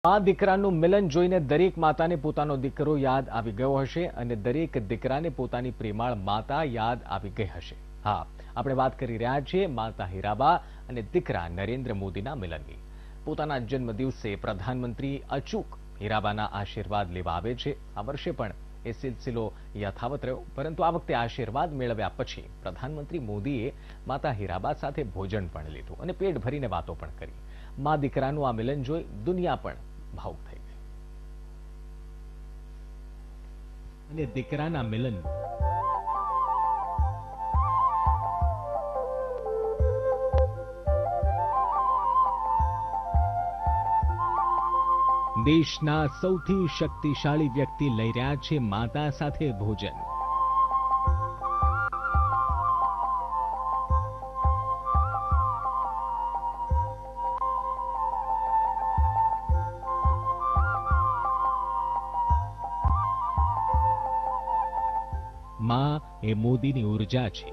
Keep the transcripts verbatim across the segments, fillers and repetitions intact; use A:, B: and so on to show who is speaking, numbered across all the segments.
A: આ દીકરાનું મિલન જોઈને દરેક માતાને પોતાનો દીકરો યાદ આવી ગયો હશે અને દરેક દીકરાને પોતાની પ્રેમાળ માતા યાદ આવી ગઈ હશે. હા, આપણે વાત કરી રહ્યા છીએ માતા હીરાબા અને દીકરા નરેન્દ્ર મોદીના મિલનની. પોતાના જન્મદિવસે પ્રધાનમંત્રી અચૂક હીરાબાના આશીર્વાદ લેવા આવે છે. આ વર્ષે પણ એ સિલસિલો યથાવત રહ્યો, પરંતુ આ વખતે આશીર્વાદ મેળવ્યા પછી પ્રધાનમંત્રી મોદીએ માતા હીરાબા સાથે ભોજન પણ લીધું અને પેટ ભરીને વાતો પણ કરી. મા દીકરાનું આ મિલન જોઈ દુનિયા પણ ભાવુક થઈ ગઈ અને દીકરાના મિલન દેશના સૌથી શક્તિશાળી વ્યક્તિ લઈ રહ્યા છે માતા સાથે ભોજન. માં એ મોદીની ઉર્જા છે.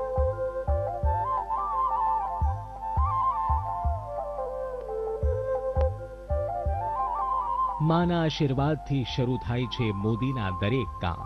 A: માના આશીર્વાદથી શરૂ થાય છે મોદીના દરેક કામ.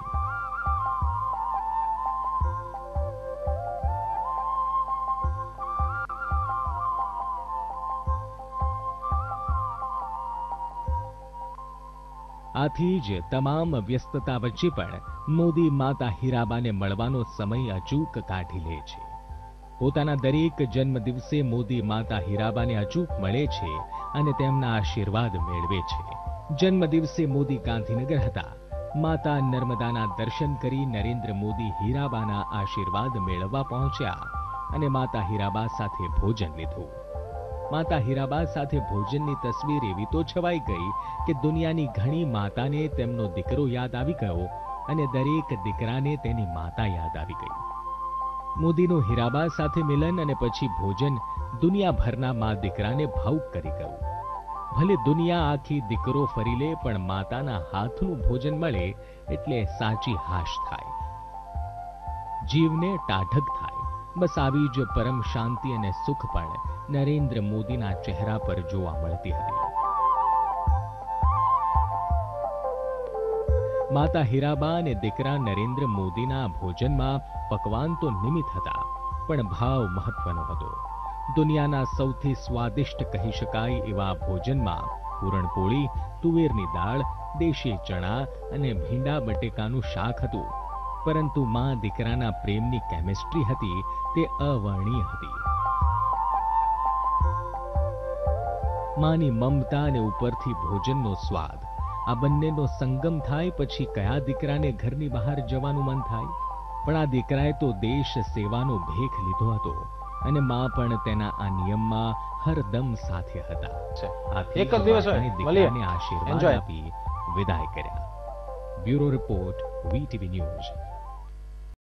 A: આથી જ તમામ વ્યસ્તતા વચ્ચે પણ મોદી માતા હીરાબાને મળવાનો સમય અચૂક કાઢી લે છે. પોતાના દરેક જન્મદિવસે મોદી માતા હીરાબાને અચૂક મળે છે અને તેમના આશીર્વાદ મેળવે છે. જન્મદિવસે મોદી ગાંધીનગર હતા. માતા નર્મદાના દર્શન કરી નરેન્દ્ર મોદી હીરાબાના આશીર્વાદ મેળવવા પહોંચ્યા અને માતા હીરાબા સાથે ભોજન લીધું. માતા હીરાબા સાથે ભોજનની તસવીર એવી તો છવાઈ ગઈ કે દુનિયાની ઘણી માતાને તેમનો દીકરો યાદ આવી ગયો અને દરેક દીકરાને તેની માતા યાદ આવી ગઈ. મોદીનું હીરાબા સાથે મિલન અને પછી ભોજન દુનિયાભરના મા દીકરાને ભાવુક કરી ગયું. ભલે દુનિયા આખી દીકરો ફરી લે, પણ માતાના હાથનું ભોજન મળે એટલે સાચી હાશ થાય, જીવને ટાઢક થાય. બસ આવી જ પરમ શાંતિ અને સુખ પણ નરેન્દ્ર મોદીના ચહેરા પર જોવા મળતી હતી. માતા હીરાબા અને દીકરા નરેન્દ્ર મોદીના ભોજનમાં પકવાન તો નિમિત્ત હતા, પણ ભાવ મહત્વનો હતો. દુનિયાના સૌથી સ્વાદિષ્ટ કહી શકાય એવા ભોજનમાં પૂરણપોળી, તુવેરની દાળ, દેશી ચણા અને ભીંડા બટેકાનું શાક હતું. પરંતુ માં દીકરાના પ્રેમની કેમિસ્ટ્રી હતી તે અવર્ણનીય હતી. માની મમતા અને ઉપરથી ભોજનનો સ્વાદ, આ બંનેનો સંગમ થાય પછી કયા દીકરાને ઘરની બહાર જવાનું મન થાય? પણ આ દીકરાએ તો દેશ સેવાનો ભેખ લીધો હતો અને માં પણ તેના આ નિયમમાં હરદમ સાથે હતા.
B: એક જ દિવસ
A: દીકરાને આશીર્વાદ આપી વિદાય કર્યા. Bureau report, VTV news.